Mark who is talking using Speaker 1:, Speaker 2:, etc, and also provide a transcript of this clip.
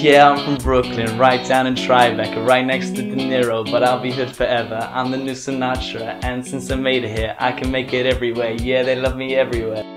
Speaker 1: Yeah, I'm from Brooklyn, right down in Tribeca, right next to De Niro, but I'll be hood forever. I'm the new Sinatra, and since I made it here, I can make it everywhere. Yeah, they love me everywhere.